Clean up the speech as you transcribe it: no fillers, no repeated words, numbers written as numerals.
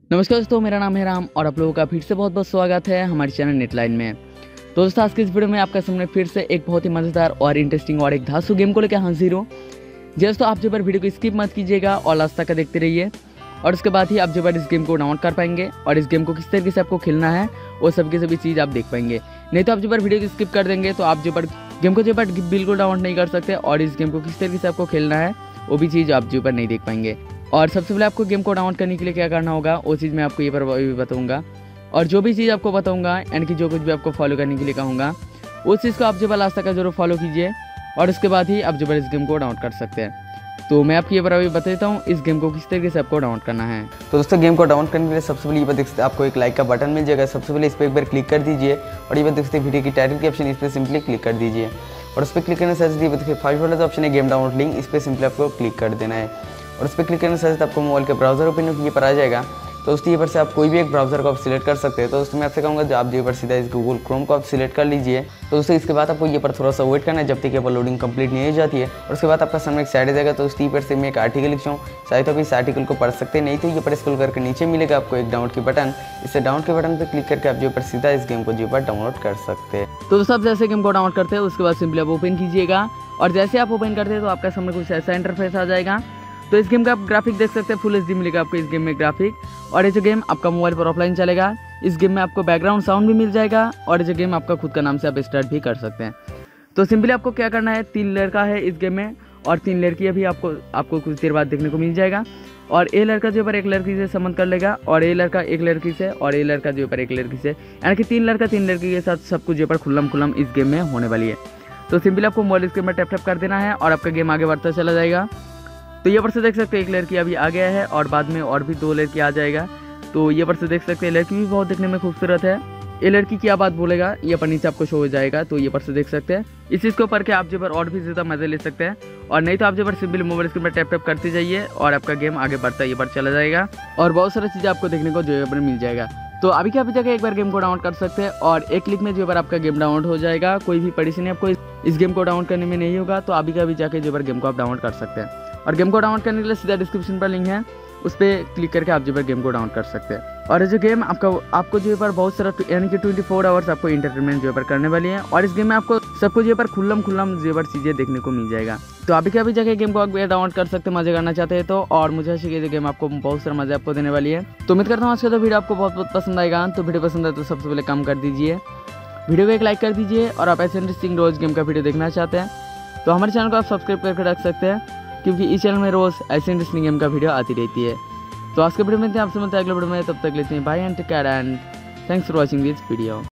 नमस्कार दोस्तों, मेरा नाम है राम और आप लोगों का फिर से बहुत बहुत स्वागत है हमारे चैनल नेटलाइन में। तो दोस्तों, आज की इस वीडियो में आपका सामने फिर से एक बहुत ही मज़ेदार और इंटरेस्टिंग और एक धांसू गेम को लेकर हाजिर हूँ। दोस्तों, आप जो पर वीडियो को स्किप मत कीजिएगा और लास्ट तक देखते रहिए और उसके बाद ही आप जो पर इस गेम को डाउनलोड कर पाएंगे और इस गेम को किस तरीके से आपको खेलना है वो सभी की सभी चीज़ आप देख पाएंगे। नहीं तो आप जो पर वीडियो को स्किप कर देंगे तो आप जो पर गेम को जो पर बिल्कुल डाउनलोड नहीं कर सकते और इस गेम को किस तरीके से आपको खेलना है वो भी चीज़ आप जो पर नहीं देख पाएंगे। और सबसे पहले आपको गेम को डाउनलोड करने के लिए क्या करना होगा वो चीज़ मैं आपको ये पर भी बताऊंगा। और जो भी चीज़ आपको बताऊंगा यानी कि जो कुछ भी आपको फॉलो करने के लिए कहूँगा उस चीज़ को आप जो है लास्ट तक जरूर फॉलो कीजिए और उसके बाद ही आप जो है इस गेम को डाउनलोड कर सकते हैं। तो मैं आपको ये पर अभी बता देता हूँ इस गेम को किस तरीके से आपको डाउनलोड करना है। तो दोस्तों, गेम को डाउनलोड करने के लिए सबसे पहले ये देख सकते हैं आपको एक लाइक का बटन मिल जाएगा। सबसे पहले इस पर एक बार क्लिक कर दीजिए और ये देख सकते हैं वीडियो की टाइटल के ऑप्शन, इस पर सिंपली क्लिक कर दीजिए और उस पर क्लिक करने से देखिए फर्स्ट वाला जो ऑप्शन है गेम डाउनलोड लिंक, इस पर सिंपली आपको क्लिक कर देना है और उस पर क्लिक करने से आपको मोबाइल के ब्राउजर ओपन ये पर आ जाएगा। तो दोस्तों, ये पर से आप कोई भी एक ब्राउजर को आप सिलेक्ट कर सकते हैं। तो दोस्तों, मैं आपसे कहूँगा जो आप ये पर सीधा इस गूगल क्रोम को आप सिलेक्ट कर लीजिए। तो दोस्तों, इसके बाद आपको ये पर थोड़ा सा वेट करना है जब तक ये पर लोडिंग कंप्लीट नहीं हो जाती है और उसके बाद आपका सामने एक साइड आ जाएगा। तो दोस्तों, ये पर से मैं एक आर्टिकल लिखता हूँ, चाहे तो आप इस आर्टिकल को पढ़ सकते हैं, नहीं तो ये पर स्क्रॉल करके नीचे मिलेगा आपको एक डाउनलोड की बटन। इससे डाउनलोड के बटन पर क्लिक करके आप जो पर सीधा इस गेम को जो पर डाउनलोड कर सकते हैं। तो दोस्तों, आप जैसे गेम को डाउनलोड करते हैं उसके बाद सिंपली आप ओपन कीजिएगा और जैसे आप ओपन करते हैं तो आपका सामने कुछ ऐसा इंटरफेस आ जाएगा। तो इस गेम का आप ग्राफिक देख सकते हैं, फुल एचडी मिलेगा आपको इस गेम में ग्राफिक। और ये जो गेम आपका मोबाइल पर ऑफलाइन चलेगा, इस गेम में आपको बैकग्राउंड साउंड भी मिल जाएगा और ये जो गेम आपका खुद का नाम से आप स्टार्ट भी कर सकते हैं। तो सिंपली आपको क्या करना है, 3 लड़का है इस गेम में और 3 लड़की अभी आपको कुछ देर बाद देखने को मिल जाएगा। और ए लड़का जो पर एक लड़की से संबंध कर लेगा और ए लड़का एक लड़की से और ए लड़का जो पर एक लड़की से, यानी कि 3 लड़का 3 लड़की के साथ सब कुछ जो पर खुल्लम इस गेम में होने वाली है। तो सिंपली आपको मोबाइल स्क्रीन में टैप कर देना है और आपका गेम आगे बढ़ता चला जाएगा। तो ये पर से देख सकते हैं एक लड़की अभी आ गया है और बाद में और भी 2 लड़की आ जाएगा। तो ये पर से देख सकते हैं लड़की भी बहुत देखने में खूबसूरत है। ये लड़की क्या बात बोलेगा ये पर नीचे आपको शो हो जाएगा। तो ये पर से देख सकते हैं इस चीज़ को पढ़ के आप जो पर और भी ज़्यादा मज़े ले सकते हैं और नहीं तो आप जो पर सिंपली मोबाइल स्क्रीन में टैप करते जाइए और आपका गेम आगे बढ़ता ये पर चला जाएगा और बहुत सारी चीज़ें आपको देखने को जो है पर मिल जाएगा। तो अभी क्या अभी जाकर एक बार गेम को डाउनलोड कर सकते हैं और एक क्लिक में जो पर आपका गेम डाउनलोड हो जाएगा। कोई भी परेशानी आपको इस गेम को डाउनलोड करने में नहीं होगा। तो अभी का अभी जाके जो पर गेम को आप डाउनलोड कर सकते हैं और गेम को डाउनलोड करने के लिए सीधा डिस्क्रिप्शन पर लिंक है, उस पर क्लिक करके आप जो पर गेम को डाउनलोड कर सकते हैं। और ये जो गेम आपको जो पर बहुत सारा यानी कि 24 आवर्स आपको इंटरटेनमेंट जो पर करने वाली है और इस गेम में आपको सब कुछ जो पर खुल्लम जो पर चीज़ें देखने को मिल जाएगा। तो अभी क्या अभी जाके गेम को डाउनलोड कर सकते हैं मजे करना चाहते हैं तो। और मुझे ऐसी ये गेम आपको बहुत सारा मजा आपको देने वाली है। तो उम्मीद करता हूँ आज का तो वीडियो आपको बहुत बहुत पसंद आएगा। तो वीडियो पसंद है तो सबसे पहले काम कर दीजिए, वीडियो को एक लाइक कर दीजिए और आप ऐसे इंटरेस्टिंग रोज गेम का वीडियो देखना चाहते हैं तो हमारे चैनल को आप सब्सक्राइब करके रख सकते हैं क्योंकि इस चैनल में रोज़ ऐसे इंटरेस्टिंग गेम का वीडियो आती रहती है। तो आज के वीडियो में आपसे मिलते हैं अगले वीडियो में, तब तक लेते हैं bye and take care and thanks for watching this video.